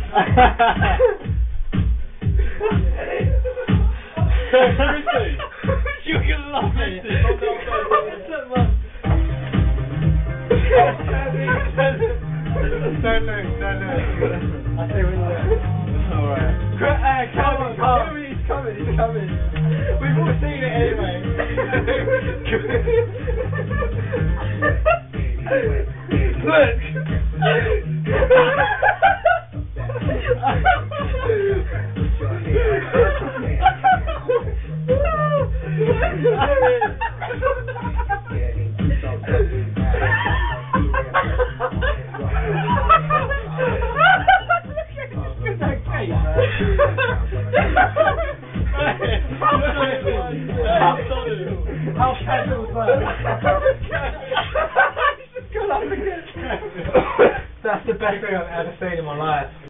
Chrissy, you're gonna love it. Don't look. I say when you alright. Come on. He's coming. We've all seen it anyway. Look. How casual was that? That's the best thing I've ever seen in my life.